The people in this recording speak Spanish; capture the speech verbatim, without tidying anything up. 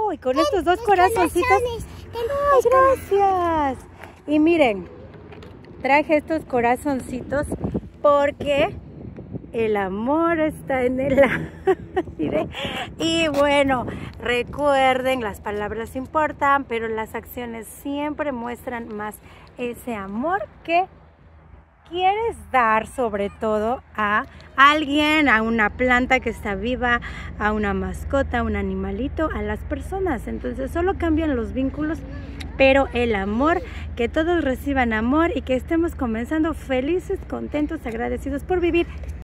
Oh, y con estos dos corazoncitos. Ay, gracias. Y miren, traje estos corazoncitos porque el amor está en el aire. Y bueno, recuerden, las palabras importan, pero las acciones siempre muestran más ese amor que quieres dar, sobre todo a alguien, a una planta que está viva, a una mascota, a un animalito, a las personas. Entonces solo cambian los vínculos, pero el amor, que todos reciban amor y que estemos comenzando felices, contentos, agradecidos por vivir.